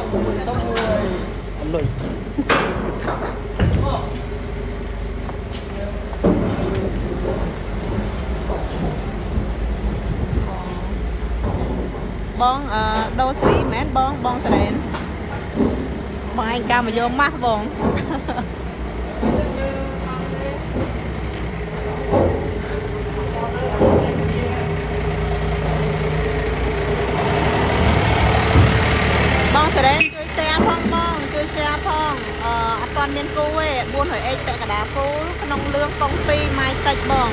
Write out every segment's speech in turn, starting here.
xong rồi lười bong đô sri mến bong bong sri bong anh ca mà vô mắt bong bong sri chơi xe phong bong chơi xe phong toàn miền cô ấy buôn hỏi ấy tại cả đá cô nông lương công ty mai tạch bong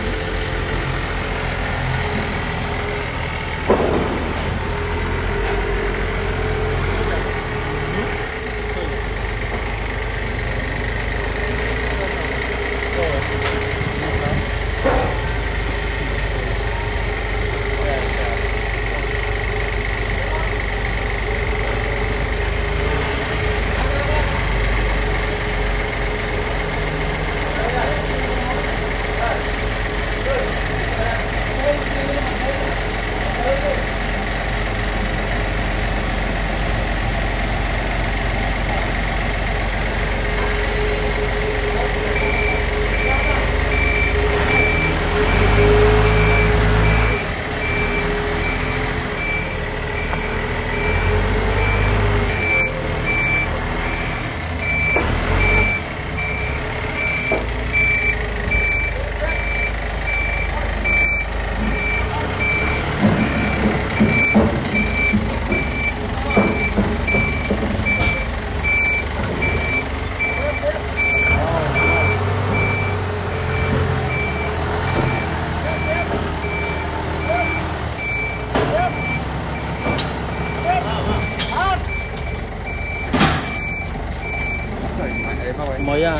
mới à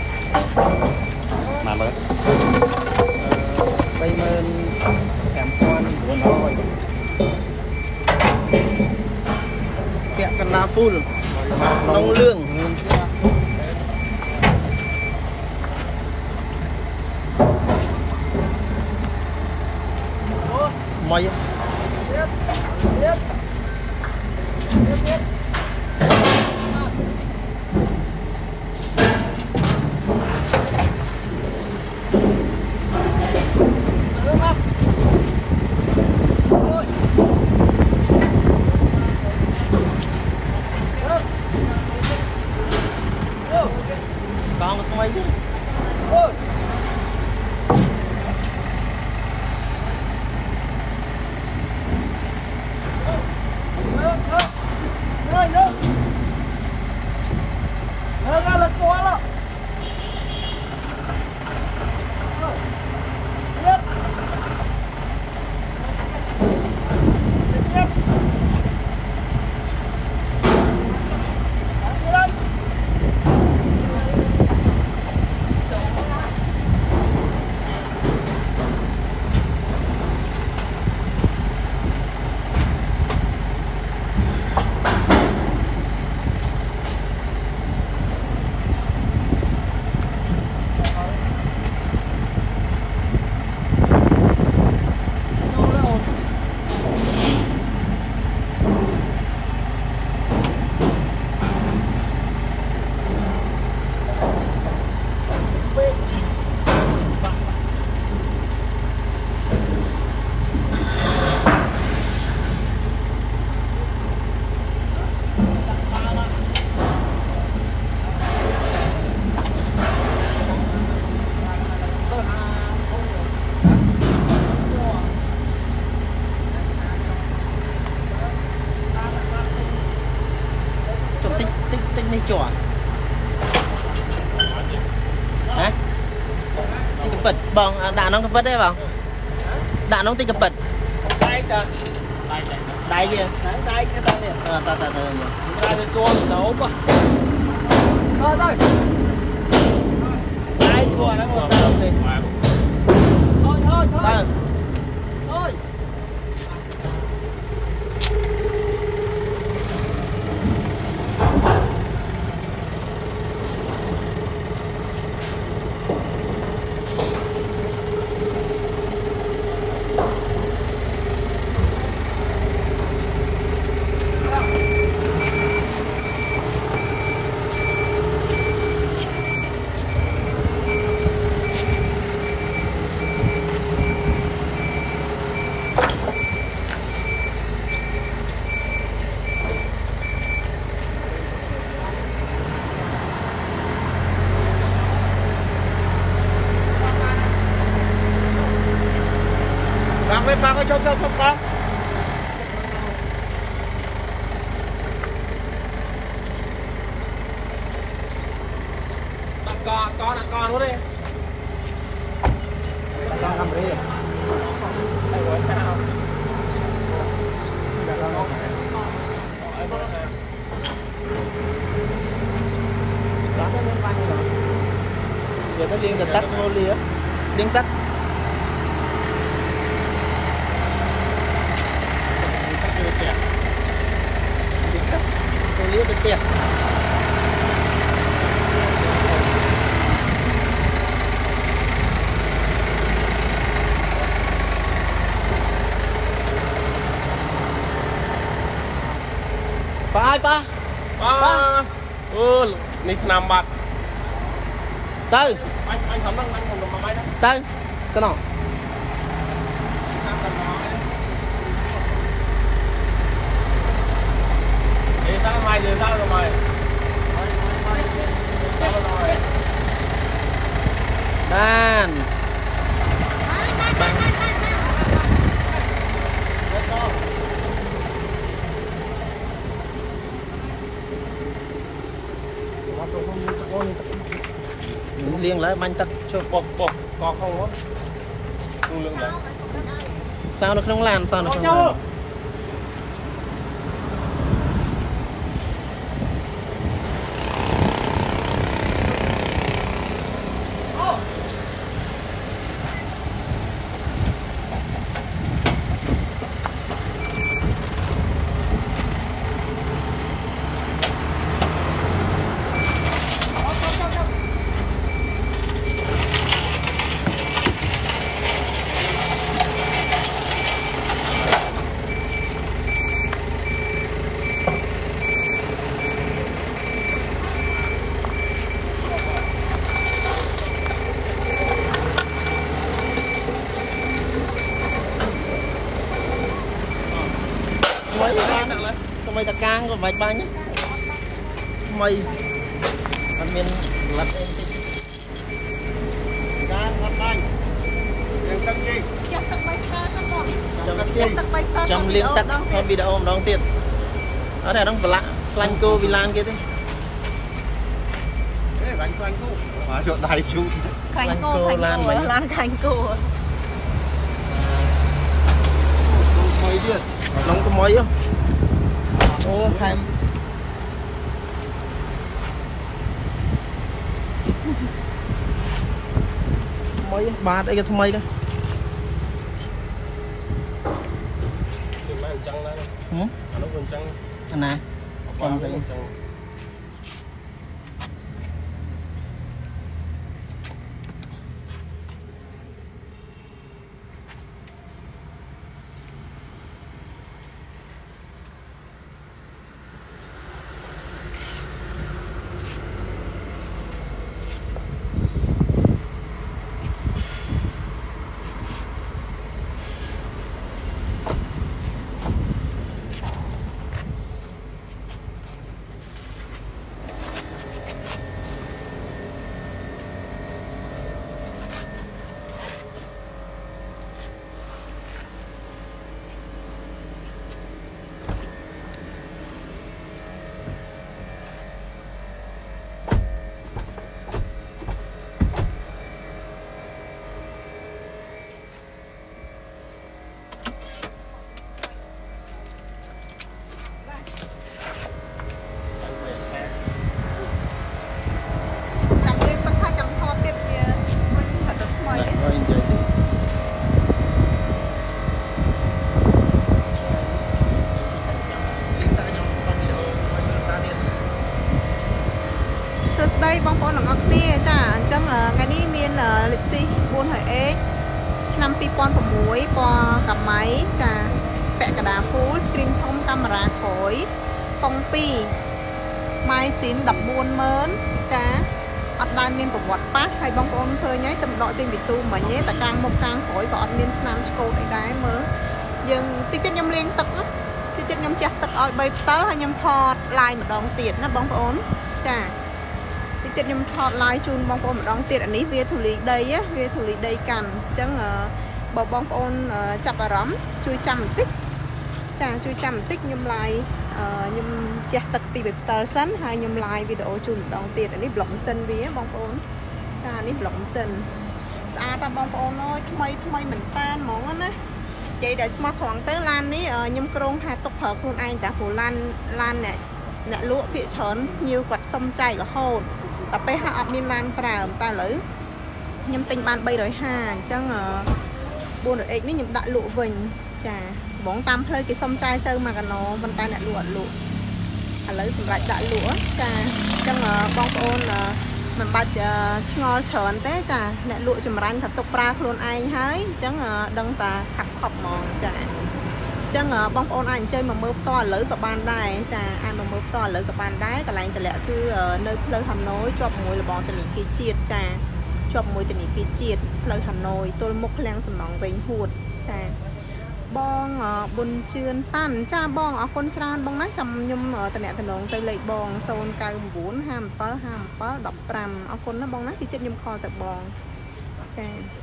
mà mới bây giờ kèm con buồn thôi kẹo cần la full nông lương mày con có mấy chứ này chỏ hả cái bật bong đạn nó cái vất đấy vào đạn nó tinh cái bật đáy kia đáy cái tay này ta ra bên con xấu quá thôi đáy bùa nó bùa thôi thôi cho con con luôn đi con làm gì đây rồi sao giờ nó liên tắt vô lìa liên tắt vô lìa được tiền ba นี่นำบัตร tư anh thấm đang còn mà bay đó tư cái nào thì sao mày giờ sao rồi mày đàn liên lại bánh tắc cho bọc có không á dung lượng đấy sao nó không làm sao nó không làm mày ta cang còn vài ba nhé màyมันមានลัត់អីតិច đang bắt anh em tăng chi ចាប់ទឹក3ស្តាទៅបងចាំចាប់ទឹក3ស្តាចាំលៀងទឹកថតវីដេអូម្ដងទៀតអត់ទេអានោះប្រឡាក់ខ្លាញ់គោវីឡានគេទេ đánh cô mà chỗ này chú ខ្លាញ់គោឡានខ្លាញ់គោ mấy điện ឡងថ្មីអូថែមថ្មីបាទអីក៏ថ្មីដែរ thì mấy thằng trăng đấy nó còn trăng អាណាចាំទៅ trăng បងប្អូនទាំងអស់គ្នាចាអញ្ចឹងថ្ងៃនេះមានលិចស៊ី400X ឆ្នាំ2006ពណ៌កាម៉ៃចាពាក់កណ្ដាល full screen ធំកាមេរ៉ាក្រោយពង2ម៉ាយស៊ីន 140,000 ចាអត់ដែលមានប្រវត្តិប៉ះហើយបងប្អូនឃើញហើយតែដកចេញពីទូមិញទេតែកាំងមុខកាំងក្រោយក៏អត់មានស្នាមឆ្កូតអីដែរមើលយើងតិចតិចខ្ញុំលាងទឹកតិចតិចខ្ញុំជះទឹកឲ្យ3ផ្តិលហើយខ្ញុំថត live ម្ដងទៀតណាបងប្អូនចាតិចខ្ញុំថត live ជូនបងប្អូនម្ដងទៀតអានេះវាធូលីដីវាធូលីដីកាន់អញ្ចឹងបើបងប្អូនចាប់អារម្មណ៍ជួយចាំបន្តិចចាជួយចាំបន្តិចខ្ញុំ live ខ្ញុំជះទឹកពីបេផ្ទាល់សិនហើយខ្ញុំ live វីដេអូជូនម្ដងទៀតនេះ blog ម៉ាស៊ីនវាបងប្អូនចានេះ blog ម៉ាស៊ីនស្អាតតែបងប្អូនអើយថ្មីមែនតើហ្មងណានិយាយតែស្មោះត្រង់ទៅឡាននេះខ្ញុំក្រងថាទុកប្រើខ្លួនឯងតែព្រោះឡានអ្នកលក់ភាគច្រើនញៀវគាត់សុំចែករហូតតែពេលហាក់អត់មានឡានប្រើតែឥឡូវខ្ញុំទិញបាន350អញ្ចឹង 400X នេះខ្ញុំដាក់លក់វិញចាបងតាមផ្លូវគេសុំចាយទៅមកកណោប៉ុន្តែអ្នកលក់អត់លក់ឥឡូវសម្រាប់ដាក់លក់ចាអញ្ចឹងបងប្អូនមិនបាច់ឆ្ងល់ច្រើនទេចាអ្នកលក់ចម្រាញ់ថាទុកប្រើខ្លួនឯងហើយអញ្ចឹងដឹងតាខាប់ខប់ហ្មងចាអញ្ចឹងបងប្អូនអាចអញ្ជើញមកមើលផ្ទាល់ឥឡូវក៏បានដែរចាអាចមកមើលផ្ទាល់ឥឡូវក៏បានដែរកន្លែងតម្លាក់គឺនៅផ្លូវហាណូយជាប់មួយរបងធនាគារជាតិចាជាប់មួយធនាគារជាតិផ្លូវហាណូយទល់មុខឃ្លាំងសំណង់វិញហួតចាបងប៊ុនជឿនតាន់ចាបងអរគុណច្រើនបងណាចាំខ្ញុំតំណែងទៅលេខបង099 57 57 15អរគុណណាបងណាទីទៀតខ្ញុំខលទៅបងចា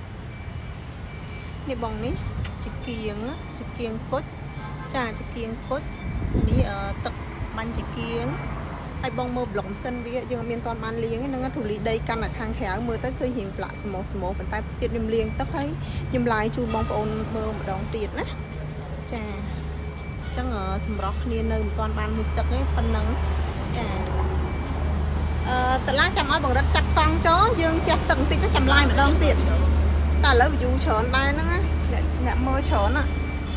នេះបងនេះជាគៀងគុជចាជាគៀងគុជនេះទឹកបាញ់ជាគៀងហើយបងមើលប្លុកម៉ាស៊ីនវាយើងអត់មានតាន់បានលាងទេហ្នឹងធូលីដីកាន់តែខាងក្រៅមើលទៅឃើញរៀងផ្លាក់ស្មោះប៉ុន្តែទៀតខ្ញុំលាងទឹកហើយខ្ញុំឡាយជូនបងប្អូនមើលម្ដងទៀតណាចាអញ្ចឹងសម្រស់គ្នានៅមិនតាន់បានមួយទឹកទេប៉ុណ្ណឹងចាតឡាចាំឲ្យបងរិតចាប់កង់ចូលយើងជះទឹកបន្តិចទៅចាំឡាយម្ដងទៀតតែឥឡូវ view ច្រើនដែរហ្នឹងណាអ្នកមើលច្រើនណា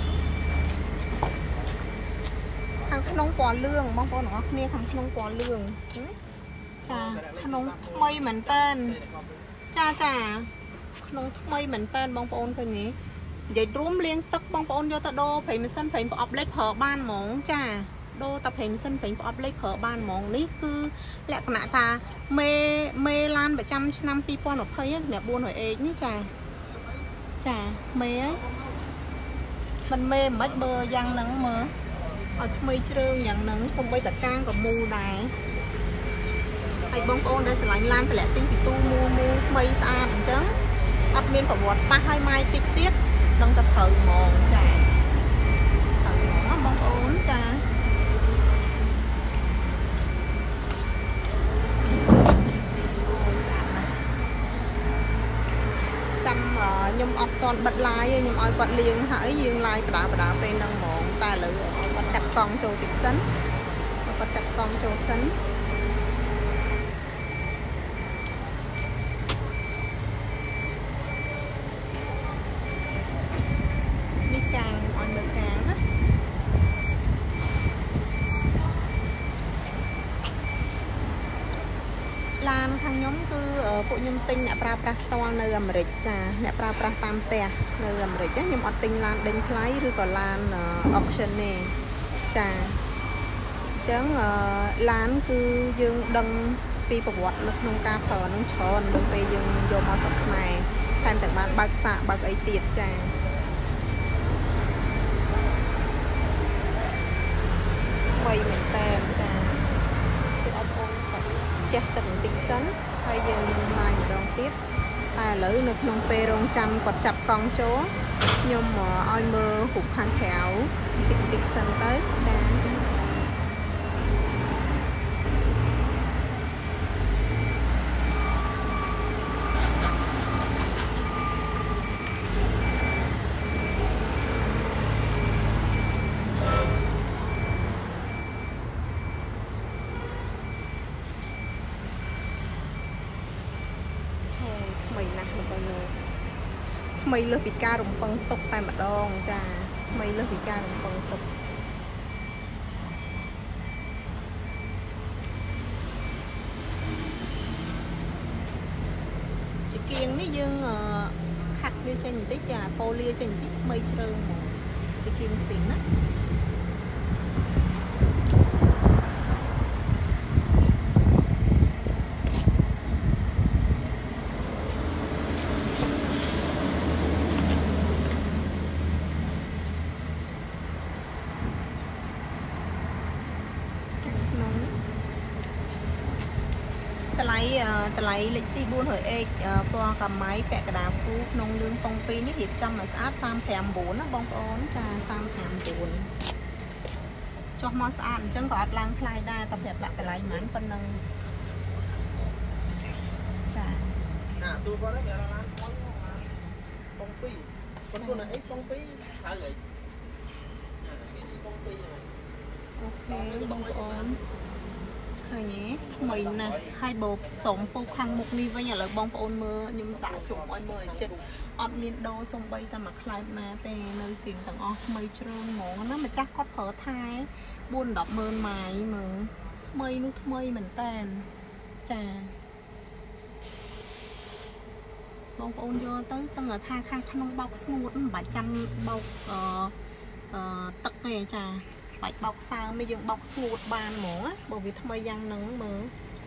ខាងក្នុងពណ៌លឿងបងប្អូនទាំងអស់គ្នាខាងក្នុងពណ៌លឿងចាក្នុងថ្មីមែនតើចាក្នុងថ្មីមែនតើបងប្អូនឃើញនេះនិយាយរួមលាងទឹកបងប្អូនយកទៅដូរប្រេងម៉ាស៊ីនប្រេងប្រអប់លេខប្រើបានហ្មងចាដូរតែប្រេងម៉ាស៊ីនប្រេងប្រអប់លេខប្រើបានហ្មងនេះគឺលក្ខណៈថាមេឡានប្រចាំឆ្នាំ2020សម្រាប់ 400X នេះចាមេហ៎មិនមេមិនបើយ៉ាងហ្នឹងមើលឲ្យថ្មីជ្រើងយ៉ាងហ្នឹងកុំបីតកាងក៏មូលដែរហើយបងប្អូនដែលស្រឡាញ់ឡានតម្លាក់ចេញពីទូមូថ្មីស្អាតអញ្ចឹងអត់មានប្រវត្តិប៉ះឲ្យម៉ាយតិចទៀតដឹងតែត្រូវហ្មងចាត្រូវហ្មងបងប្អូនចាស្អាតណាស់ចាំខ្ញុំអត់ទាន់បិទឡាយទេខ្ញុំឲ្យគាត់លាងហើយយើងឡាយបដាពេលហ្នឹងហ្មងតែឥឡូវគាត់ចាប់កង់ចូលតិចសិនគាត់ចាប់កង់ចូលសិននេះកាងឲ្យមើលកាងណាឡានខាងខ្ញុំគឺពួកខ្ញុំទិញអ្នកប្រើប្រាស់ផ្ទាល់នៅអាមេរិកចាអ្នកប្រើប្រាស់តាមផ្ទះនៅអាមេរិកខ្ញុំអត់ទិញឡានដេញថ្លៃឬក៏ឡាន auction ទេចាអញ្ចឹងឡានគឺយើងដឹងពីប្រវត្តិនៅក្នុងការប្រើនឹងច្រើននៅពេលយើងយកមកស្រុកខ្មែរថែមទាំងបានបើកសាកបើកអីទៀតចាថ្មីមែនតើចាគឺអត់បងជះទឹកបន្តិចសិនហើយយើងឡាយម្ដងទៀតតែឥឡូវនៅក្នុងពេលរងចាំគាត់ចាប់កង់ចូលខ្ញុំឲ្យមើលរូបខាងក្រៅបន្តិចសិនទៅចាថ្មីលើសពីការរំពឹងទុកតែម្ដងចាថ្មីលើសពីការរំពឹងទុកជាគៀងនេះយើងខាត់វាចេញបន្តិចចាប៉ូលាចេញបន្តិចថ្មីជ្រើងហ្មងជាគៀងស៊ីងណាตะไลเล็กซี่บุญหอยเอกปอกับไม้แปะกระดาษฟูนงเรื่องปองปีนี่เห็บจำมาสะอาด3 แถมโบนนะบองปอนจ้า3 แถมโบนจอกมอสะอาดจังก็อัดล้างคลายได้แต่แบบละตะไลมันปนนึงจ้าสูตรว่าได้แบบร้านปองปีคนคนไหนปองปีหาเลยปองปีหน่อยโอเคบองปอนhơi nhé mình nè 2 bột sốngปูkhăn một ni với nhà lợi bông ôn mưa nhưng đã sụp mọi mời chết ọt miền đô xong bay ta mặc lại mà tè nơi xỉn thằng ọt mây trơn món nó mà chắc có phở thái buôn đọc mơn mài mà mây nút mây mình tàn trà bông ôn vô tới xong ở tha khăn khăn bọc smooth 700 bọc tất kề trà bạch bọc sao mới dừng bọc smooth bàn mổ á bởi vì thay giang nắng mở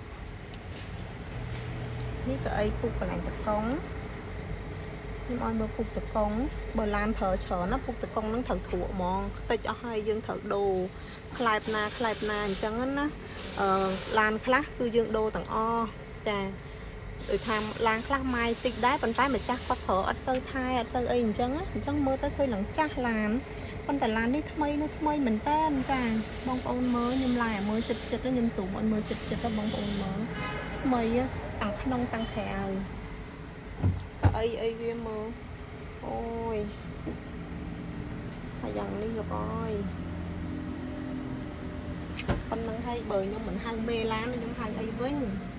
ní cái phục của lạnh tự công nhưng oi mới phục tự công bờ lan thở chờ nó phục tự công nó thở thủ mòn tay cho hai dương thở đồ khai na chẳng á lan khác cứ dương đồ tặng o trà rồi tham lan khác mai tịch đá bàn tay mà chắc có thở ở sơi thai ở sơi ấy chẳng mơ tới khơi lắng chắc làn conแต่ร้านนี้ทำไมเหมือนเต้นจ้าบองปอนเมื่อยำลายเมื่อจิตแล้วยำสูงเมื่อจิตแล้วบองปอนเมื่อทำไมอ่ะตั้งขนมตั้งแขกก็ไอ้เวียมือโอ้ยอย่างนี้หรอกอ้อยคนนั่งให้เบยnhưng mình hay mê lán nhưng hay ấy với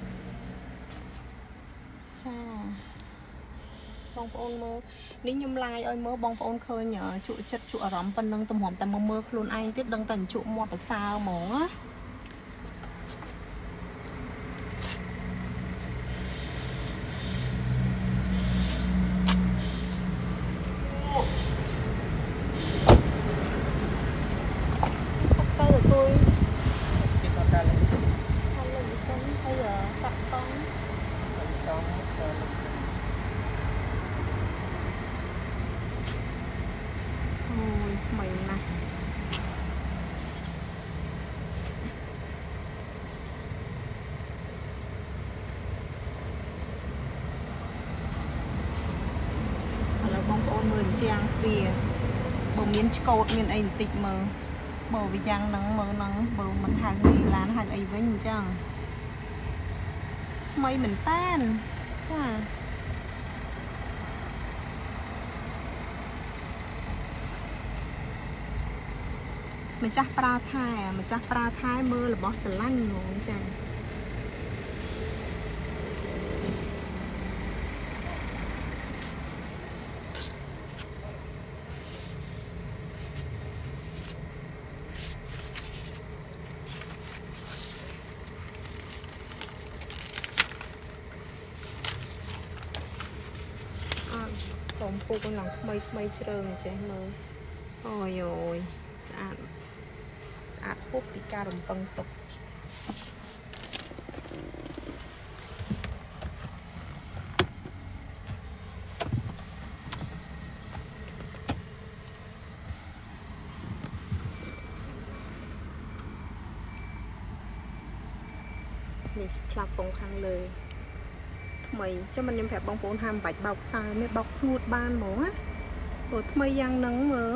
จ้าบองปอนเมื่อนี่ยำลายเอ้ยเมื่อบองปอนเคยเนี่ยจุจัดจุอารมณ์ปนนึงตำหอมแต่เมื่อคลุนไอติดดังตันจุมัวไปซาวหมอgiang về bờ miếng cột miếng ấy tịt mờ bờ vì giang nắng bờ mình hàng gì là nó hàng ấy với mình chăng mây mình tan à mình chắc pra thai mơ là bỏ sờ lanh rồi chăng sốngปูcon lòng mây trơn chế mơ ôi ôi sạch hút bị ca đồng băng tục nè lọc vòng khăn lời mày cho mình nhầm phải bong bóng ham bạch bọc xài mới bọc smooth ban mổ á rồi mày giang nắng mở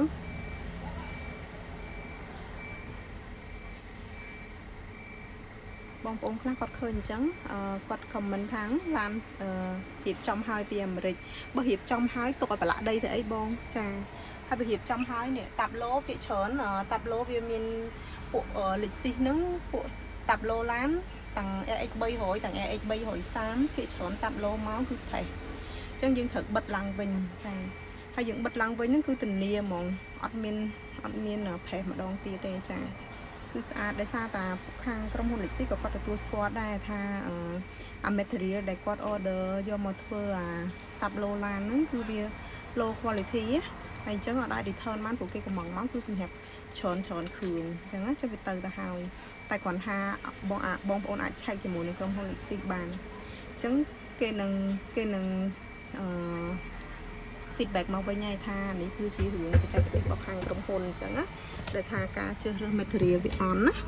bong bóng khác quạt khơi trắng quạt comment tháng làm hiệp trong hai tiền rịch bởi hiệp trong hai tụi phải lại đây thì ấy bong chàng hay bị hiệp trong hai nè tạp lô cái chớn tạp lô vì mình của lịch sử nướng của tạp lô lán tầng EX bay hỏi tầng EX bay hỏi sáng khi chọn tạm lô máu cứ thầy chân dương thực bật lăng bình chàng hay dựng bật lăng với những cứ tình nia mong admin ở phê mà đón tia đây chàng cứ xa để xa ta khang trong một lịch sử của quạt tour squad đây tha material để quad order do một thưa tạp lô lan nó cứ bia low quality á hay chẳng ở đây thì thơn mán của cây của mỏng món cứ xin hẹp chọn khường chẳng á cho việc từ ta hào tài khoản ha bong ôn ai chạy cho mộtใน trong lịch sử bàn chẳng cây nâng feedback mau với nhai tha đấy cứ chỉ hướng cái chạy cái bọc hàng trong hồn chẳng á để tha ca chơi material bị on á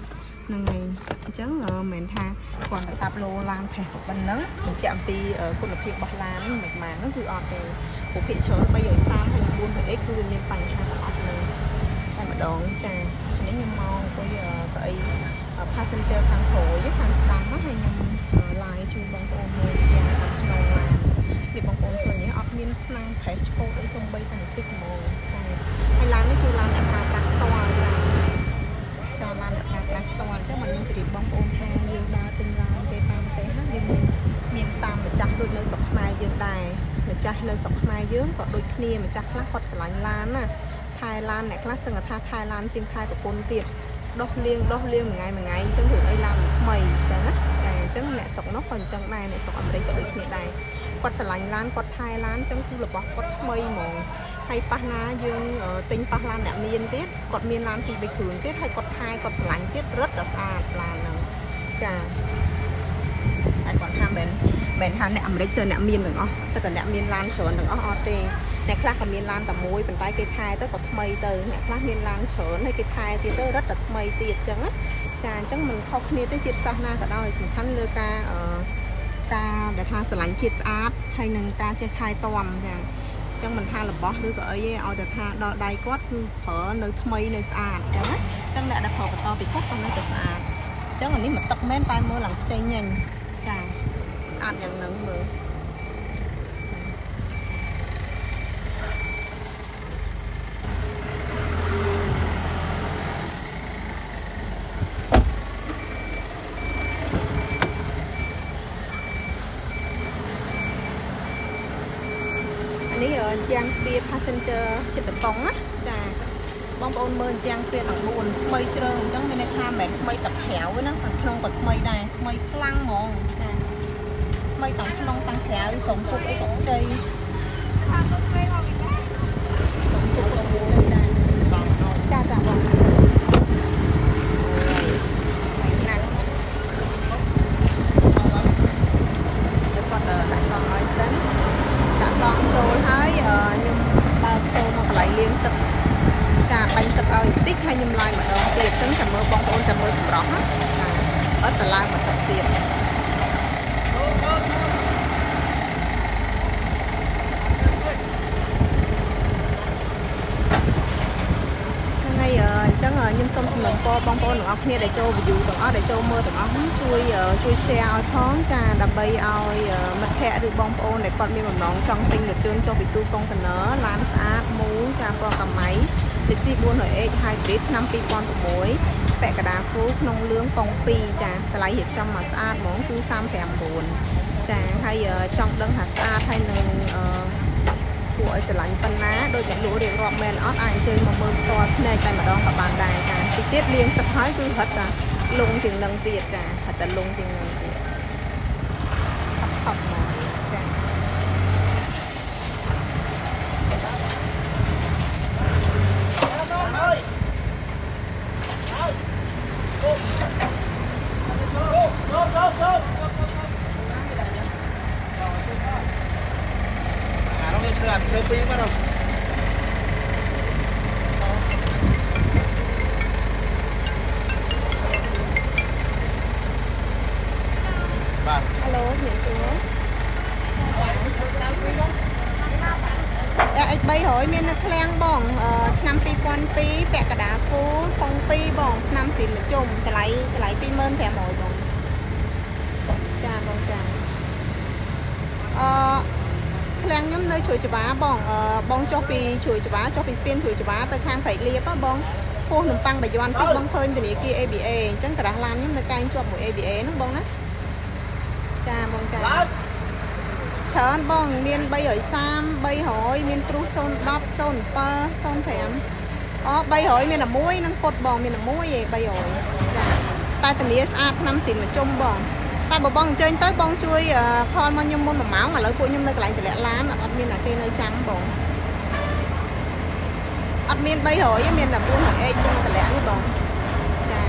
នឹងហើយអញ្ចឹងមិនថាគាត់ទៅតាប់លោឡានផេះប៉ុណ្ណឹងបញ្ជាក់អំពីគុណភាពរបស់ឡានមិនបានហ្នឹងគឺអត់ទេពួកភាគច្រើន330ហើយ4x គឺវាមានបញ្ហាទាំងអស់เลยតែម្ដងចានេះខ្ញុំមកអង្គុយកៅអី passenger ខាងក្រោយខាងស្ដាំណាហើយខ្ញុំ live ជូនបងប្អូនមើលជាក្នុងឡាននេះបងប្អូនឃើញអត់មានស្នាំផេះឆ្កូតអីសំបីតែបន្តិចហ្មងចាហើយឡាននេះគឺឡានអ្នកប្រើប្រាស់ផ្ទាល់ចាឡានអ្នកប្រើប្រាស់ផ្ទាល់អញ្ចឹងមិនមានជ្រាបបងប្អូនថាយើងដើរទិញឡានគេតាមទេណាយើងមានតាមម្ចាស់ដូចនៅស្រុកខ្មែរយើងដែរម្ចាស់នៅស្រុកខ្មែរយើងក៏ដូចគ្នាម្ចាស់ខ្លះគាត់ស្រឡាញ់ឡានណាថែឡានអ្នកខ្លះសឹងថាថែឡានជាងថែប្រពន្ធទៀតដោះលាងមួយថ្ងៃអញ្ចឹងរឿងអីឡានថ្មីអញ្ចឹងណាចាអញ្ចឹងអ្នកស្រុកនោះក៏អញ្ចឹងដែរអ្នកស្រុកអាមេរិកក៏ដូចគ្នាដែរគាត់ស្រឡាញ់ឡានគាត់ថែឡានអញ្ចឹងគឺរបស់គាត់ថ្មីហ្មងហើយប៉ះណាយើងទិញប៉ះឡានអ្នកមានទៀតគាត់មានឡាន2 3គ្រឿងទៀតហើយគាត់ថែគាត់ស្រឡាញ់ទៀតរឹតតែស្អាតឡានហ្នឹងចាតែគាត់ថាមិនថាអ្នកអាមេរិកសើអ្នកមានទាំងអស់សិតតែអ្នកមានឡានច្រើនទាំងអស់អត់ទេអ្នកខ្លះក៏មានឡានតែមួយប៉ុន្តែគេថែទៅក៏ថ្មីទៅអ្នកខ្លះមានឡានច្រើនហើយគេថែទៀតទៅរឹតតែថ្មីទៀតអញ្ចឹងណាចាអញ្ចឹងមិនខុសគ្នាទេជាតិសាសន៍ណាក៏ដោយសំខាន់លើការដែលថាស្រឡាញ់ភាពស្អាតហើយនឹងការចេះថែទាំចាអញ្ចឹងមិនថារបស់ឬក៏អីទេឲ្យតែថាដល់ដៃគាត់គឺប្រើនៅថ្មីនៅស្អាតអញ្ចឹងណាអញ្ចឹងអ្នកដែលប្រើបន្តពីគាត់ក៏នៅតែស្អាតអញ្ចឹងអានេះមកទឹកមែនតែមើលឡើងខ្ចីញញចាស្អាតយ៉ាងហ្នឹងមើលនេះជាងទ្វារ passenger ចិត្តកង់ណាចាបងប្អូនមើលជាងទ្វារទាំង4ថ្មីជ្រើអញ្ចឹងមានន័យថាមិនមែនថ្មីតែក្រៅទេណាខាងក្នុងក៏ថ្មីដែរថ្មីខ្លាំងហ្មងចាថ្មីទាំងក្នុងទាំងក្រៅសុំពុកអីក៏ខ្ចីសុំពុកក៏ខ្ចីដែរចាបងណាគាត់ដាក់កង់ឲ្យសិនដាក់កង់ចូលហើយខ្ញុំបើកចូលមកកន្លែងលាងទឹកចាបាញ់ទឹកឲ្យបន្តិចហើយខ្ញុំឡើងម្ដងទៀតអញ្ចឹងចាំមើលបងប្អូនចាំមើលសម្រស់ណាចាអត់តឡើងមកទឹកទៀតហើយអញ្ចឹងខ្ញុំសូមសំណូមពរបងប្អូនទាំងអស់គ្នាដែលចូល view ទាំងអស់ដែលចូលមើលទាំងអស់ជួយ share ឲ្យផងចាដើម្បីឲ្យមិត្តភ័ក្តិឬបងប្អូនដែលគាត់មានបំណងចង់ទិញរថយន្តចុះពីទូកុងតឺន័រឡានស្អាតមូលចាពណ៌កាម៉ៃ Lexus 400H Hybrid ឆ្នាំ2006ពាក់កណ្ដាល full ក្នុងលឿងកង់2ចាតម្លៃរៀបចំមកស្អាតហ្មងគឺ359ចាហើយចង់ដឹងថាស្អាតហើយនឹងគួរឲ្យស្រឡាញ់ប៉ុណ្ណាដូចអ្នកលក់រៀបរាប់មែនអត់អាចអញ្ជើញមកមើលផ្ទាល់ភ្នែកតែម្ដងក៏បានដែរចាតិចទៀតលាងទឹកហើយគឺរត់តែលងជាងនឹងទៀតចារត់តែលងជាងនឹងទៀតថប់មកចាធ្វើពីមកដល់បាទ Hello អ្នកសួរX300 មាននៅឃ្លាំងបងឆ្នាំ2002ពាក់កណ្ដាល full កង់2បងឆ្នាំស៊ីមជុំតម្លៃ2500បងចាបងចាឃ្លាំងខ្ញុំនៅជ្រោយច្បារបងចុះពីជ្រោយច្បារចុះពីស្ពានជ្រោយច្បារទៅខាងព្រែកលៀបបងពោះនំប៉័ងបាយ័នតិចបងឃើញធនាគារ ABA អញ្ចឹងក្រាស់ឡានខ្ញុំនៅកែងជាប់មួយ ABA ហ្នឹងបងណាចាបងចាច្រើនបងមាន330 300មានព្រុស010 07 05អូ300មានតែមួយនឹងពុតបងមានតែមួយឯង300ចាតែធានាស្អាតឆ្នាំស៊ីមជុំបងតែបើបងអញ្ជើញទៅបងជួយខលមកខ្ញុំមុន1ម៉ោងឥឡូវពួកខ្ញុំនៅកន្លែងតម្លាក់ឡានអត់មានតែគេនៅចាំបងអត់មាន300ទេមានតែ 400X ខ្ញុំតម្លាក់នេះបងចា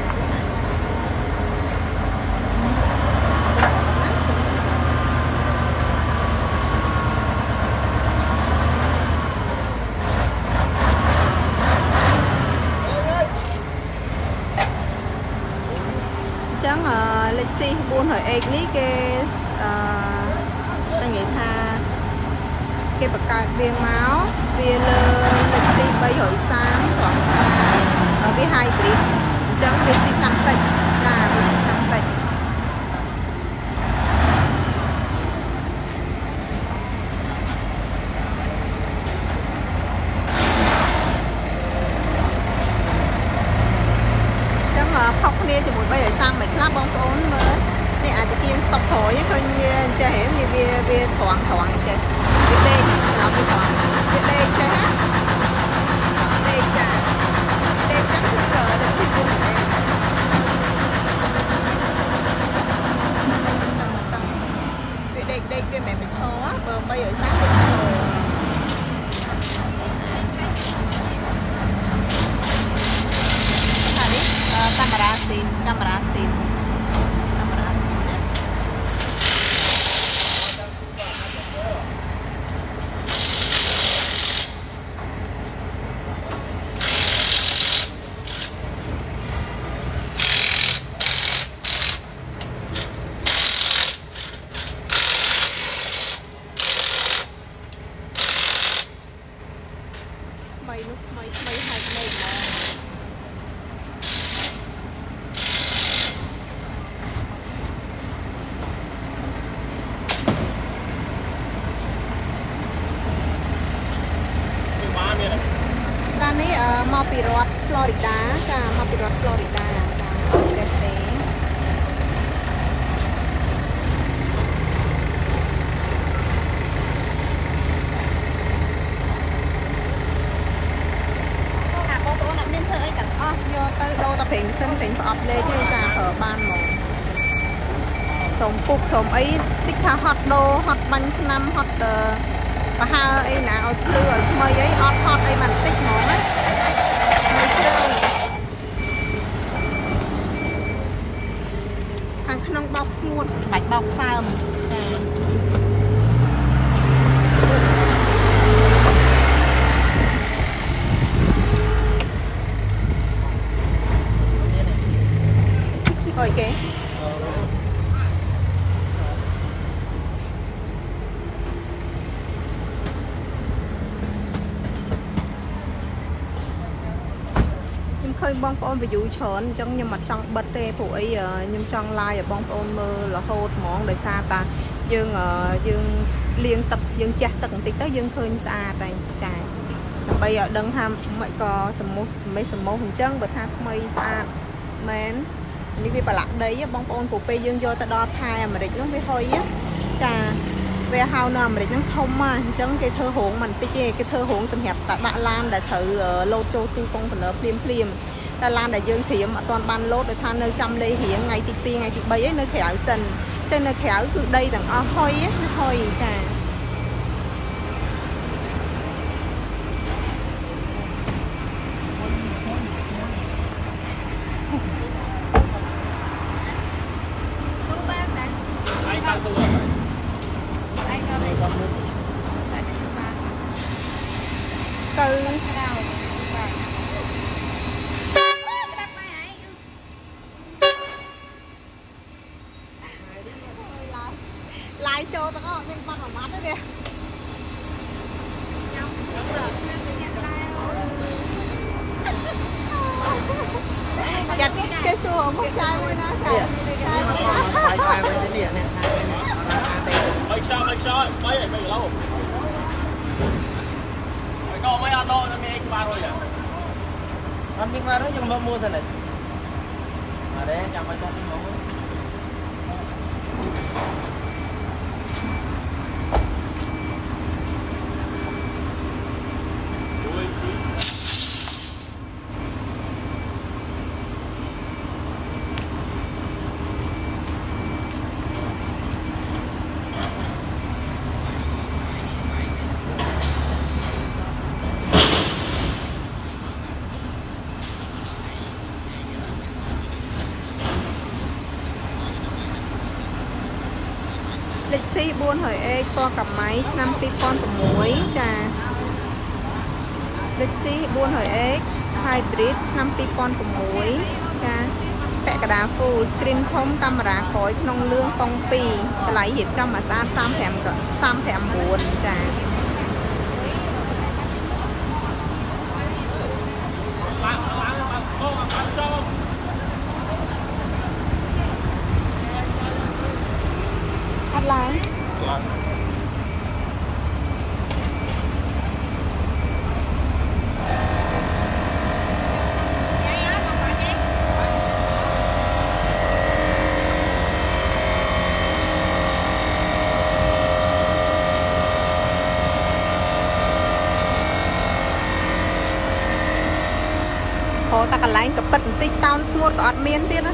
lịch si buôn hỏi ếch ní cái ta nghĩ tha cái bậc cài viên máu viên lịch si bay hỏi sáng khoảng ở với hai cái chẳng lịch si sáng tịch là lịch si sáng tịch khóc nè chỉ một bây giờ sang mấy club bóng ổn mới nè à chỉ kiên stop thổi coi chơi hết như về thoáng chơi về đây là về thoáng về đây chơi hết đây chắc là được thì cũng về đây về mẹ phải chó bây giờ sáng camera scene mày hai màyร้านนี้มอปีรอดฟลอริดาจ้ามอปีรอดฟลอริดาจ้าเด็กเด็กหากโต๊ะนักเรียนเธอไอ้ต่างอ้อโยเตอร์โดตะเพ่งซึ่งเป็นออฟเลยที่จ้าเผอบ้านหมองสมปุกสมไอ้ติ๊กท่าฮอตโดฮอตบันน้ำฮอตเดอvà ha ấy nè ở lừa mời ấy hot ấy mình tích món á mời chơi thằng khăn bọc smooth bạch bọc sao rồi kìa khơi bong ôn về dụ chọn trong nhưng mà trong bật tê phụ ấy nhưng trong like ở bong ôn mơ là hốt món để xa ta dương dương liên tập dương chặt tận tí tới dương khơi xa đây trái bây giờ đừng ham mấy có mấy sầm mô hình chân bật hát mây xa mến như vì bà lạc đấy bong ôn của pe dương vô ta đo thai mà để nó với hơi á trà về hao nào mà để nó thông mà chẳng cái thơ hồn mình cái thơ hồn xâm hẹp tại bạn Lan để thử lô châu tư công phần ở phim ta Lan để dương thiểm mà toàn ban lốt để than nơi trăm đây hiện ngày thì pi ngày thì bấy ấy nơi khéo dần trên nơi khéo cứ đây đằng hôi á nó hôi trà từ lại cho tao có bên mặt ở mắt đấy nè chặt cái xùa một chai mới nó chai với cái điện này mấy sao mấy này mấy lâu có mấy ăn đâu nó mấy ba thôi à ăn miếng ba đó nhưng mà mua sao này ở đây chẳng phải con miếng ngon lịch si buôn hỏi ê co cặp máy năm pi con của muối trà lịch si buôn hỏi ê hybrid năm pi con của muối trà vẽ กระดาษ full screen คมកាមេរ៉ាក្រោយក្នុងលឿងប៉ុង2តម្លៃរៀបចំមកស្អាត35ចាអត់ឡើង ta cả lạnh cặp bật tích tao smooth có ọt miênទៀតណា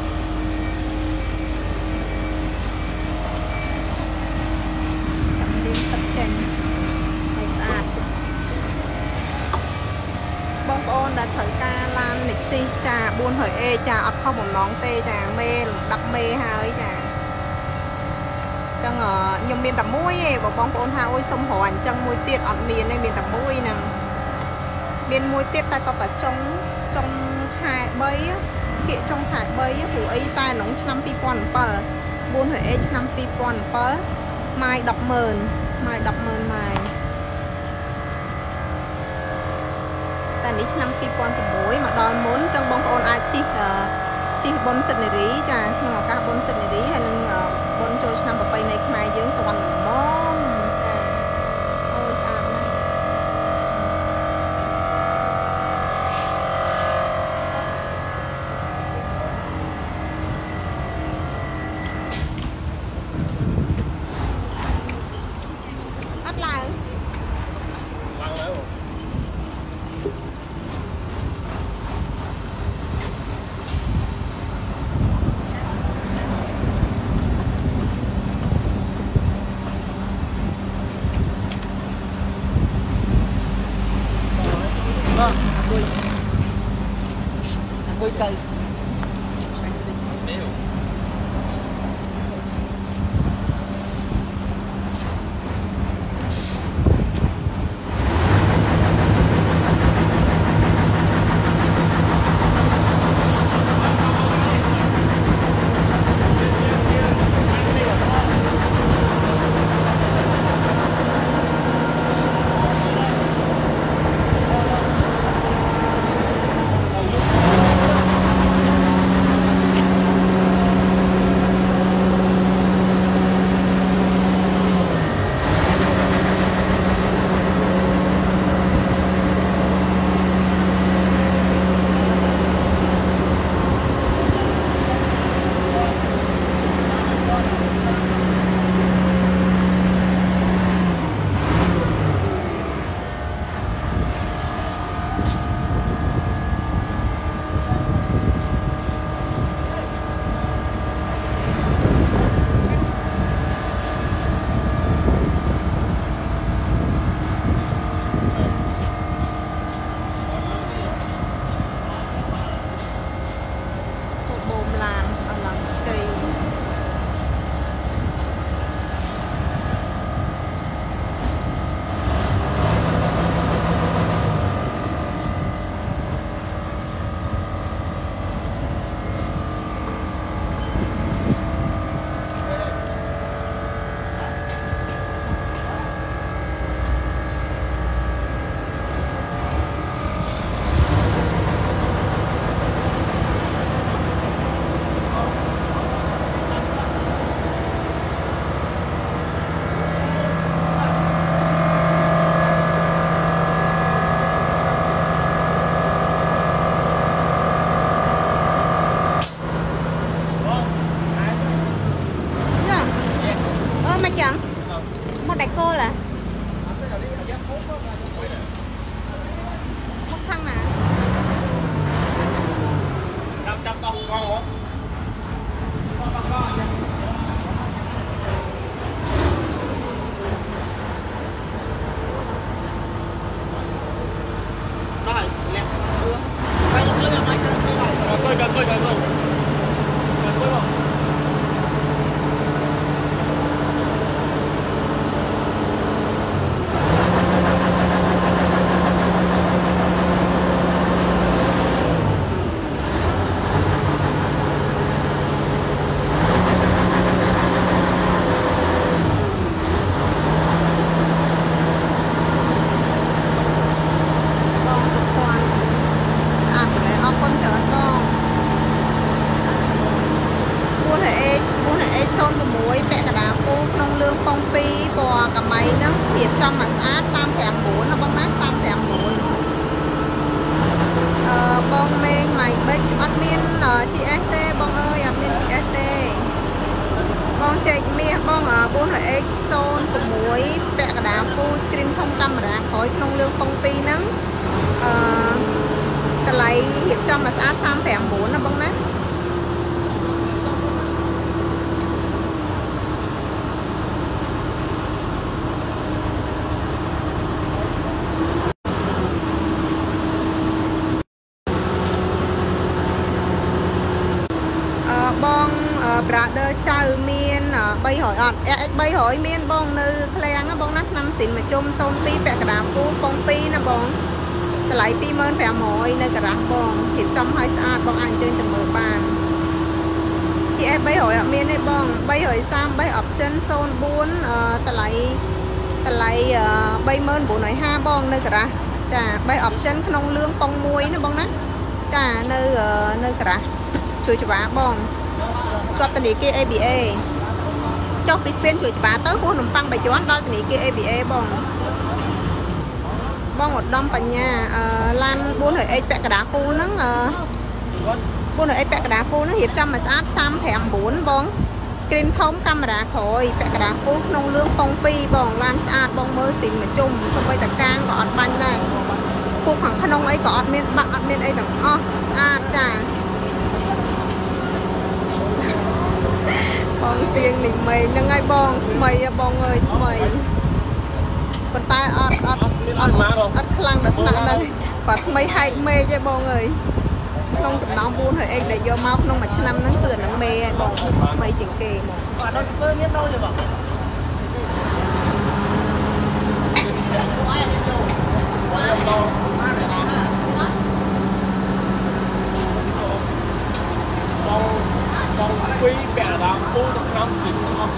បងប្អូនដែលត្រូវការឡានលិចស៊ីចា400A ចាអត់ខុសបំណងទេចាមេ10មេហើយចាចឹងខ្ញុំមានតែមួយទេបងប្អូនថាអូយសុំរកអញ្ចឹងមួយទៀតអត់មានទេមានតែមួយហ្នឹងមានមួយទៀតតែតតែចុងខែ3គៀកចុងខែ3ព្រោះអីតែក្នុងឆ្នាំ2007 400A ឆ្នាំ2007ម៉ាយ 100000 ម៉ាយ 100000 ម៉ាយតែនេះឆ្នាំ2006មកដល់មុនចឹងបងប្អូនអាចជិះបុណ្យសិទ្ធិនារីចាក្នុងឱកាសបុណ្យសិទ្ធិនារីហើយនឹងបុណ្យចូលឆ្នាំប្រពៃណីខ្មែរយើងតន់ល្មមចាអូយស្អាតណាស់អត់ឡើងឡើងហើយ Vui cây chẳng một đại cô là một thằng nào trăm con hả ន6ពាក់កដាពូក្នុងលឿងប៉ុង2ពណ៌កម៉ៃហ្នឹងរៀបចំមកស្អាត39ណាបងណា39បងមេងម៉ៃបិចអត់មាន GS ទេបងអើយអត់មាន GS ទេបងចែកមាសបង 4X 06ពាក់កដាពូ screen ធំកាមេរ៉ាក្រោយក្នុងលឿងប៉ុង2ហ្នឹងតម្លៃរៀបចំមកស្អាត39ណាបងណាbrother ចៅមាន300អត់ X 300មានបងនៅឃ្លាំងណាបងណាឆ្នាំស៊ីនមកជុំ02ពាក់កដាពូប៉ុង2ណាបងតម្លៃ 2500 នៅការ៉ាស់បងរៀបចំឲ្យស្អាតបងអាចអញ្ជើញទៅមើលបាន GS 300អត់មានទេបង330 option 04តម្លៃ3950បងនៅការ៉ាស់ចា3 option ក្នុងលឿងប៉ុង1ណាបងណាចានៅការ៉ាស់ជួយច្បាស់បងជាប់ធនាគារ ABA ចុះពីស្ពានជួយច្បាស់ទៅហួសនំប៉័ងបាយ័នដល់ធនាគារ ABA បងឧត្តមបញ្ញាឡាន 400X ពាក់កដាពូហ្នឹង 400X ពាក់កដាពូហ្នឹងរៀបចំមកស្អាត39បង screen ធំកាមេរ៉ាក្រោយពាក់កដាពូក្នុងលឿងប៉ុង2បងឡានស្អាតបងមើលស៊ីនមកជុំសូម្បីតែកាងក៏អត់បាញ់ដែរពូខាងក្នុងអីក៏អត់មានបាក់អត់មានអីទាំងអស់ស្អាតចាបងទៀងលីមេហ្នឹងហើយបងថ្មីបងអើយថ្មីប៉ុន្តែអត់ខ្លាំងដល់ថ្នាក់ហ្នឹងគាត់ថ្មីហែកមេឃឯងបងអើយក្នុងចំណោម 400X ដែលយកមកក្នុងមួយឆ្នាំហ្នឹងគឺនឹងមេឯងបងថ្មីជាងគេបងអត់ដល់ធ្វើមានដល់ទេបងពីពាក់កដាពូទៅក្នុងស៊ីនទាំងអស់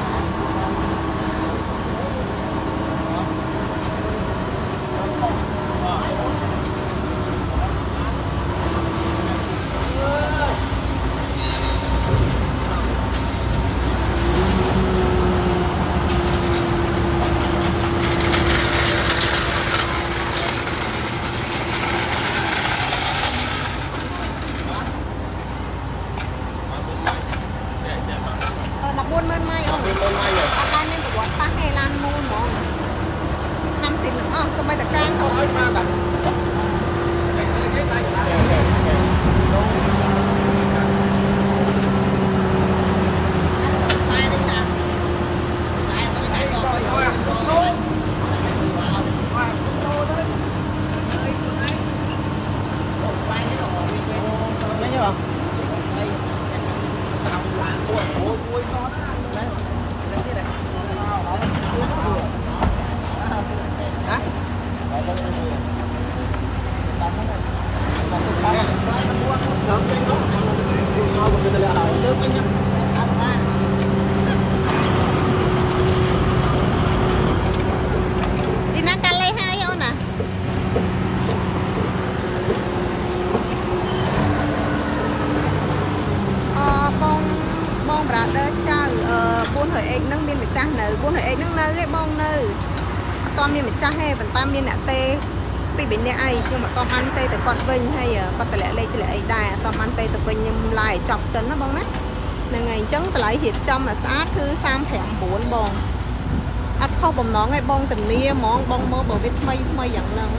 400X ហ្នឹងមានម្ចាស់នៅ 400X ហ្នឹងនៅឯបងនៅអត់ទាន់មានម្ចាស់ទេប៉ុន្តែមានអ្នកទេពី3នាក់អីខ្ញុំអត់ទាន់បានទេទៅគាត់វិញហើយគាត់តម្លាក់លេខតម្លាក់អីដែរអត់ទាន់បានទេទៅវិញខ្ញុំឡាយចប់សិនណាបងណាហ្នឹងហើយអញ្ចឹងតម្លៃរៀបចំមកស្អាតគឺ39បងអត់ខុសបំណងឯងបងធានាហ្មងបងមើលបើវាថ្មីយ៉ាងហ្នឹង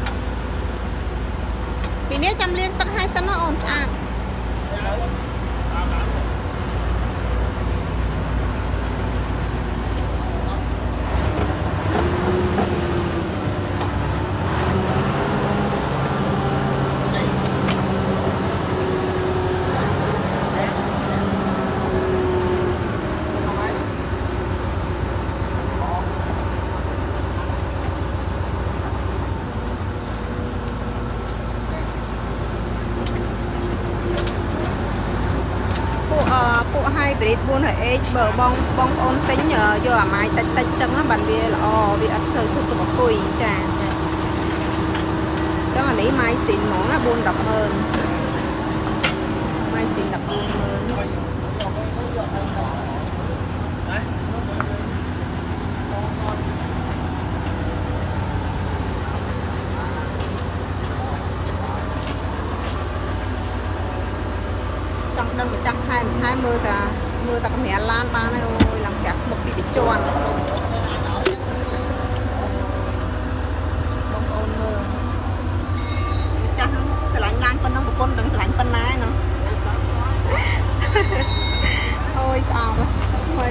ពីនេះចាំលាងទឹកឲ្យសិនណាអូនស្អាតពួក hybrid 400X បើបងប្អូនទិញយកអាម៉ាយតិចចឹងបានវាល្អវាអត់ធ្វើទុកអង្គុយចាចឹងអានេះម៉ាយស៊ីនហ្មងណា4-10ម៉ឺនម៉ាយស៊ីន14ម៉ឺន hai mưa ta có mẹ lan ba này ôi làm gạt một bị tròn bông ôn mưa chắc sẽ lạnh lan con nó con đừng sẽ lạnh con nái nó ôi sao ôi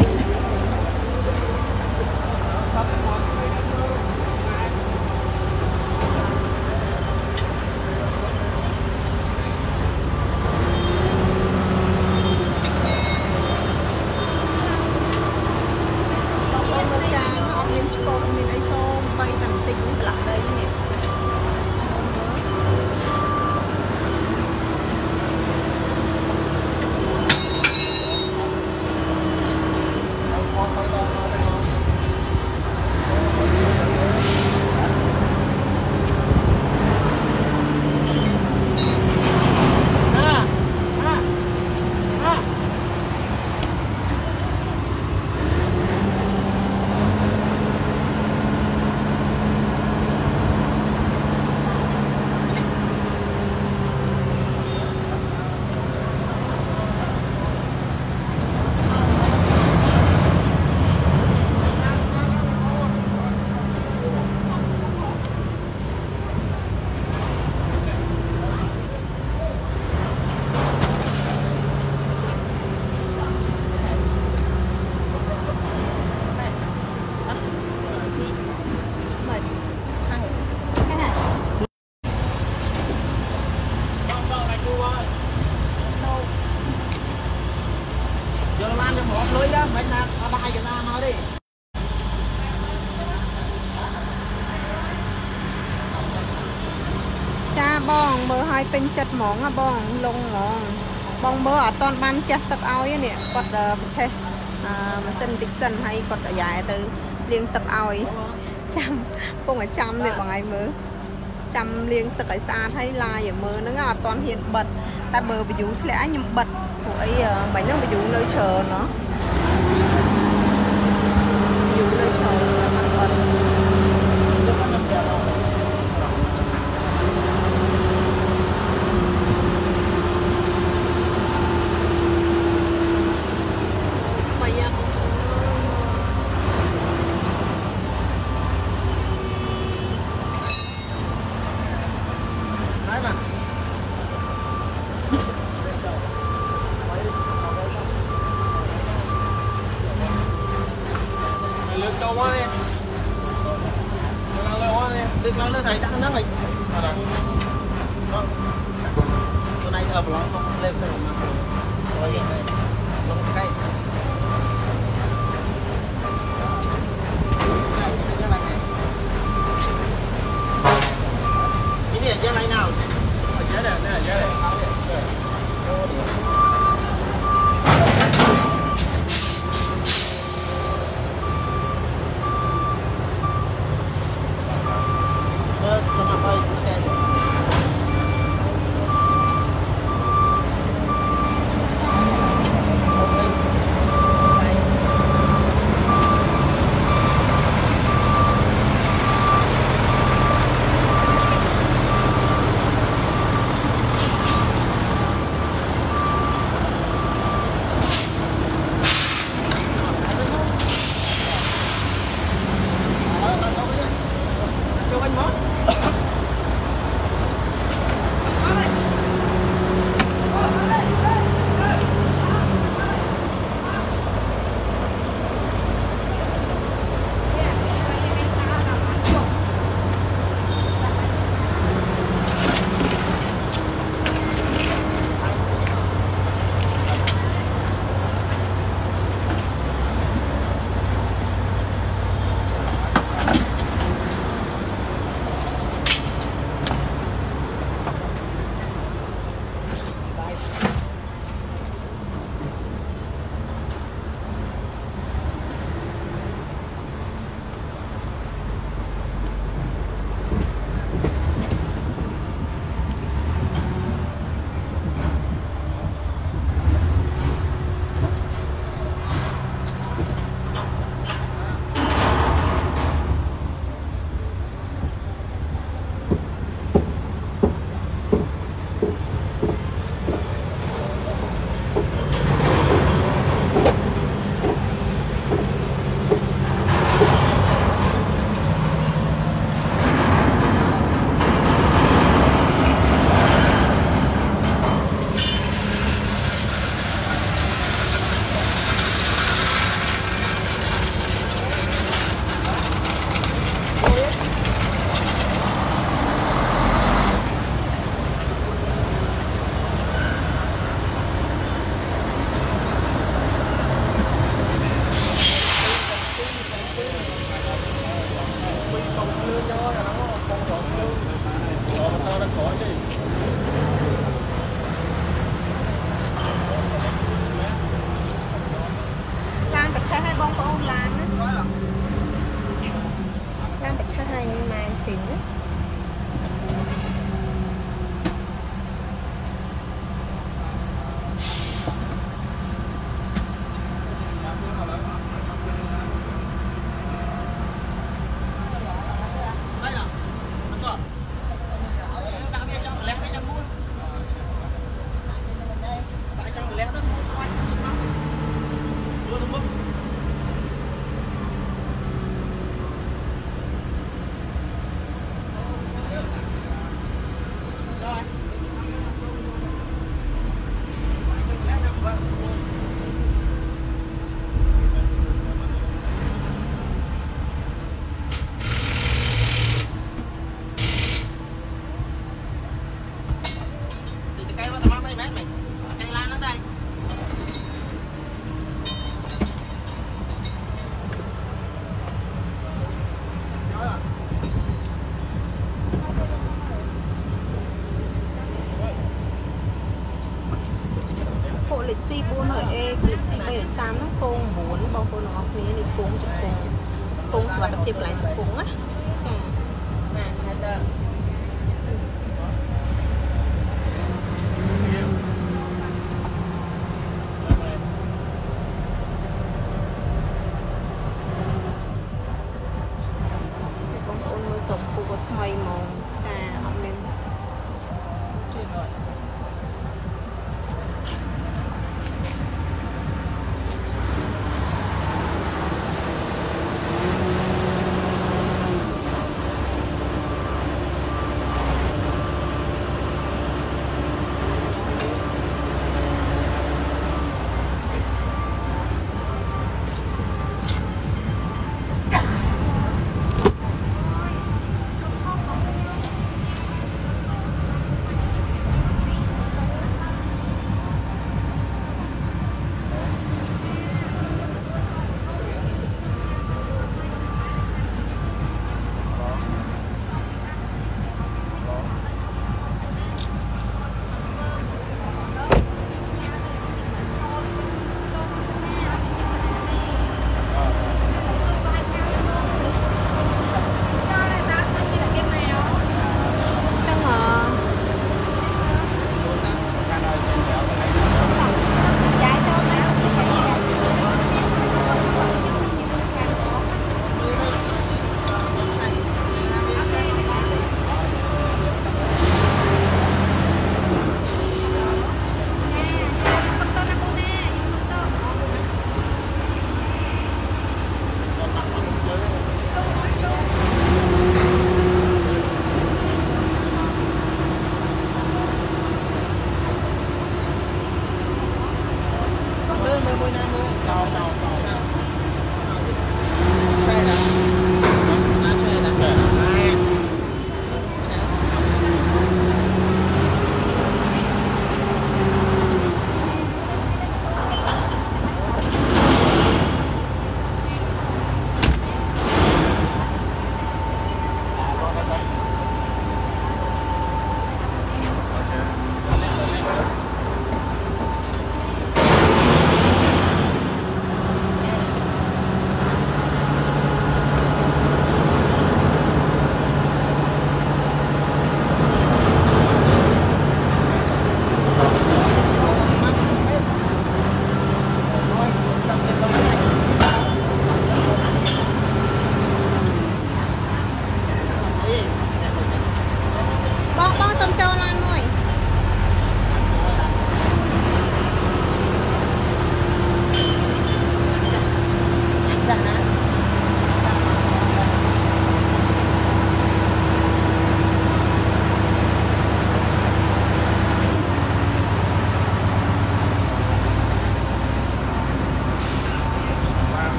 bong mơ hai bên chật mỏng à bong lông mỏng bong mơ ở toàn ban che tật ao ấy nè quạt che mà sân tích sân hay quạt ở dài từ liên tật ao ấy trăm không phải trăm này bằng ai mơ trăm liên tật ở xa thấy là giờ mơ nó ngà toàn hiện bật ta bờ bị dụ lẽ nhưng bật của ấy mấy nó bị dụ nơi chờ nó dụ nơi chờ là bật nó thầy đã nó này chỗ này ập nó không lên cái mà nó cây cái này chỗ này nào chế này chế này bông bông lan á lan bạch cha hai nhưng mà xỉn á lịch si buôn ở e lịch si bây giờ sáng nó cung muốn bông cô nó ní thì cung chụp cung sửa tập tiệp lại chụp cung á bông ôn mưa sọc cô có thay màu trà họ nên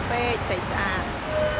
ពេកស្អាត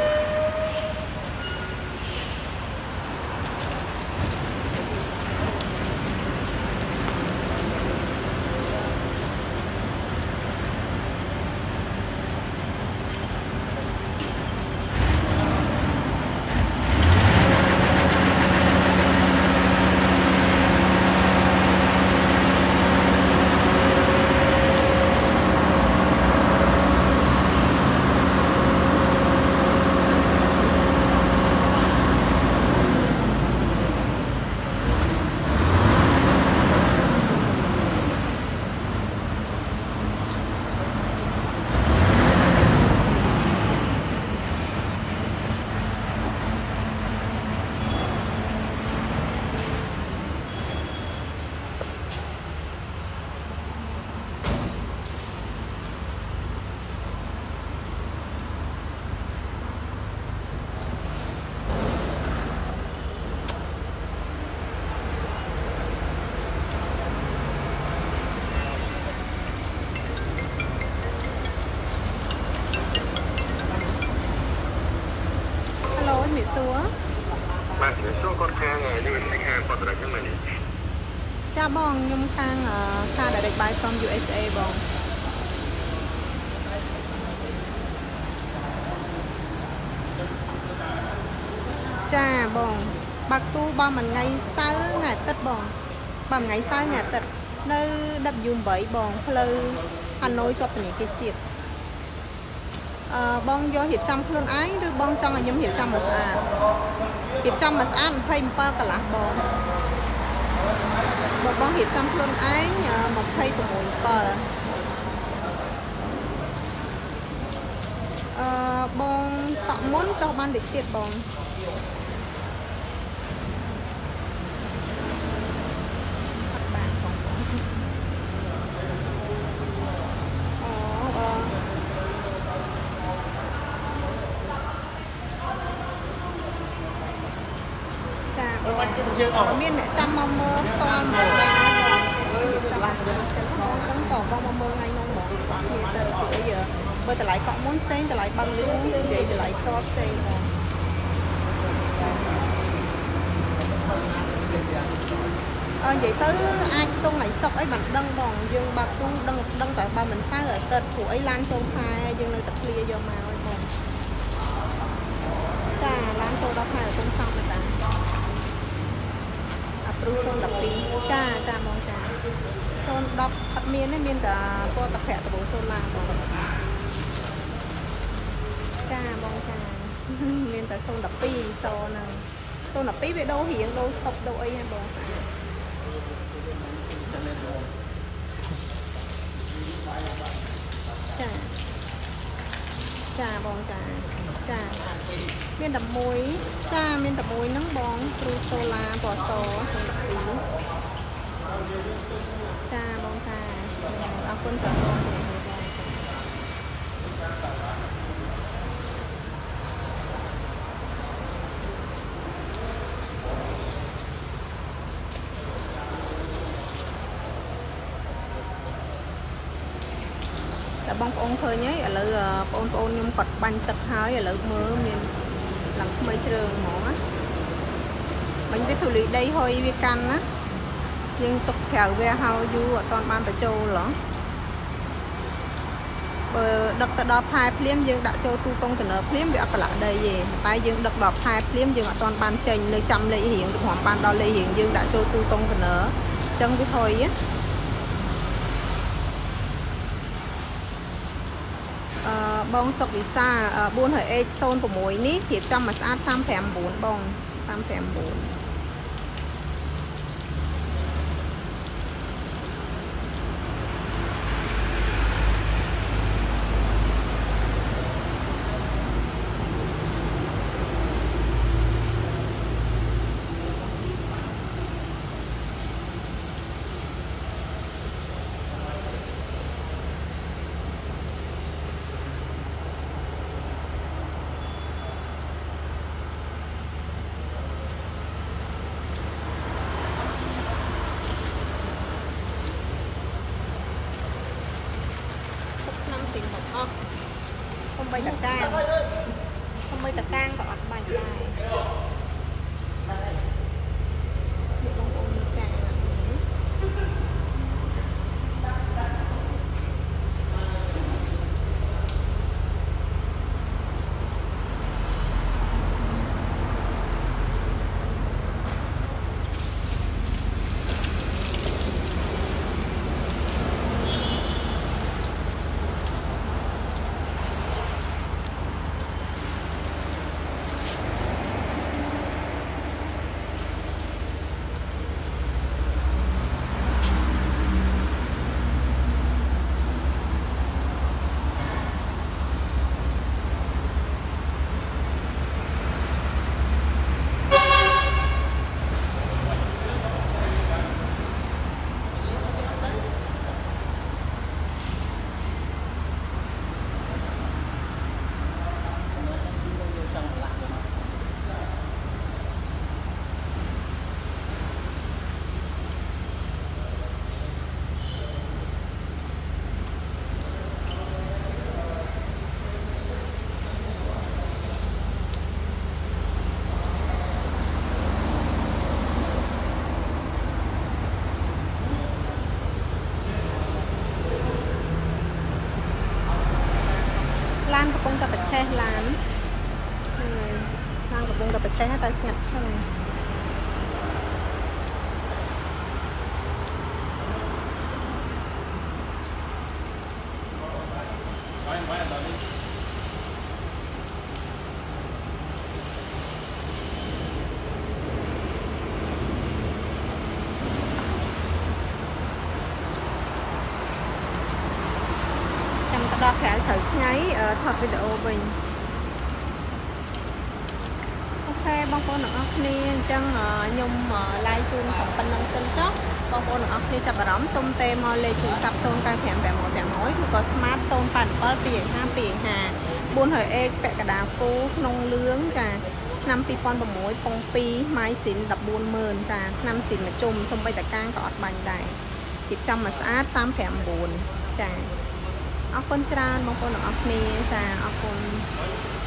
បាទសួរគាត់ខាងនេះខាងគាត់ត្រឹមហ្នឹងមែនទេចាបងខ្ញុំខាង Direct Buy from USA បងចាបងបាក់ទូបងមួយថ្ងៃសៅរ៍ថ្ងៃអាទិត្យបងបងថ្ងៃសៅរ៍ថ្ងៃអាទិត្យនៅ W8 បងផ្លូវហាណូយជាប់ធនាគារជាតិបងយករៀបចំខ្លួនឯងឬបងចង់ឲ្យខ្ញុំរៀបចំមកស្អាតរៀបចំមកស្អាត27កន្លះបងបងរៀបចំខ្លួនឯង26 7បងតក់មុនចុះបានតិចទៀតបងមានអ្នកចាំមកមើលតមកចាំតបងមកមើលថ្ងៃនោះហ្មងនិយាយទៅអីបើតម្លៃកក់មុនផ្សេងតម្លៃបើលឿននិយាយតម្លៃតផ្សេងហ្មងនិយាយទៅអាចតុងថ្ងៃសុកអីមិនដឹងបងយើងបើទូដឹងតែបើមិនសៅអាទិត្យព្រោះអីឡានចូលខែយើងនៅតែឃ្លាយកមកហើយបងចាឡានចូលដល់ខែតុងសំទៅតាព្រូ012ចាបងចា010អត់មានទេមានតែពណ៌តាភៈដបូសូឡាបងចាបងចាមានតែ012សហ្នឹង012វាដូររៀងដូរស្តុបដូរអីហ្នឹងបងស្អាតចាបងចាមានតែមួយចាមានតែមួយហ្នឹងបងគ្រូសូឡាពណ៌ស02ចាបងចាអរគុណចាបងតែបងប្អូនឃើញហើយឥឡូវបងប្អូនខ្ញុំគាត់បាញ់ទឹកហើយឥឡូវមើលមានឡើងថ្មីជ្រើងហ្មងណាមិញវាធូលីដីហុយវាកាន់ណាយើងទុកក្រៅវាហើយយូរអត់ទាន់បានបញ្ចូលហ៎បើដឹកទៅដល់ផែភ្លាមយើងដាក់ចូលទូកុងតឺន័រភ្លាមវាអត់ប្រឡាក់ដីទេតែយើងដឹកដល់ផែភ្លាមយើងអត់ទាន់បានចេញនៅចាំលេខរៀងទៅព្រមបានដល់លេខរៀងយើងដាក់ចូលទូកុងតឺន័រអញ្ចឹងវាហុយបងសុកវិសា 400X06 នេះរៀបចំមកស្អាត359បង359 xong bay tạc can có ọt bánh lại bông bông đi càng lanកំពុងតែប្រឆេះឡានកំពុងតែប្រឆេះតែស្ងាត់ឆ្ងាយដល់ក្រៅត្រូវថ្ងៃថតវីដេអូវិញអូខេបងប្អូនទាំងអស់គ្នាអញ្ចឹងខ្ញុំ live ជូនប៉ុណ្ណឹងសិនចុះបងប្អូនទាំងអស់គ្នាចាប់អារម្មណ៍សូមទេមកលេខទូរស័ព្ទ 095551ឬក៏ Smart 087225400X ពាក់កណ្ដាលគូក្នុងលឿងចាឆ្នាំ 2006 ពង 2 ម៉ាយស៊ីន 140,000 ចាឆ្នាំស៊ីនមកជុំសូម្បីតែកាងក៏អត់បាញ់ដែរពីចំមកស្អាត 359 ចាអរគុណច្រើនបងប្អូនទាំងអស់គ្នាចាអរគុណ